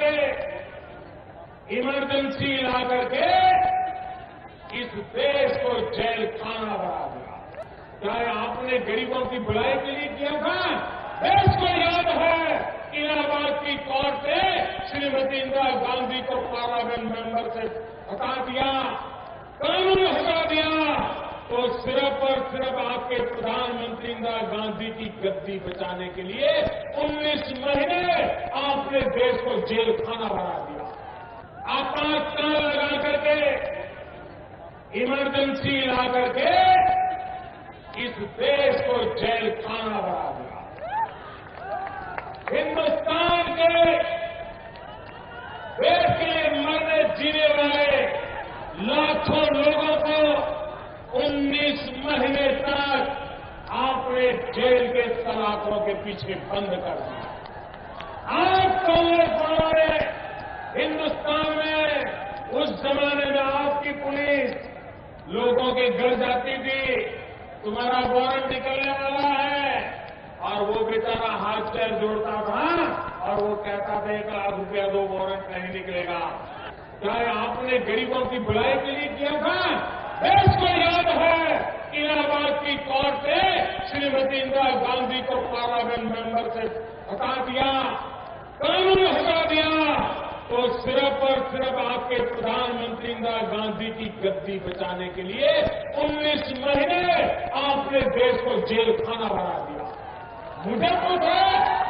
करके, इमरजेंसी ला करके इस देश को जेल खाना बना दिया। चाहे आपने गरीबों की भलाई के लिए किया था, देश को याद है इलाहाबाद की कोर्ट ने श्रीमती इंदिरा गांधी को पार्लियामेंट मेंबर से हटा दिया, कानून हटा दिया, तो सिर्फ और सिर्फ आपके प्रधानमंत्री इंदिरा गांधी की गद्दी बचाने के लिए 19 महीने आपने देश को जेल खाना बना दिया। आपातकाल लगा करके, इमरजेंसी ला करके इस देश को जेल खाना बना दिया। हिंदुस्तान के देश के मरने जीने वाले लाखों लोगों को 19 महीने तक आपने जेल के सलाखों के पीछे बंद कर दिया। आप कांग्रेस वाले हिंदुस्तान में उस जमाने में आपकी पुलिस लोगों के घर जाती थी, तुम्हारा वारंट निकलने वाला है, और वो बेचारा हाथ पैर जोड़ता था और वो कहता था 1 लाख रुपया दो, वारंट नहीं निकलेगा। चाहे आपने गरीबों की भलाई के लिए किया था, देश को याद है इलाहाबाद की कोर्ट ने श्रीमती इंदिरा गांधी को पार्लियामेंट मेंबर से हटा दिया, कानून हटा दिया, तो सिर्फ और सिर्फ आपके प्रधानमंत्री इंदिरा गांधी की गद्दी बचाने के लिए 19 महीने आपने देश को जेल खाना बना दिया। मुझे पूछो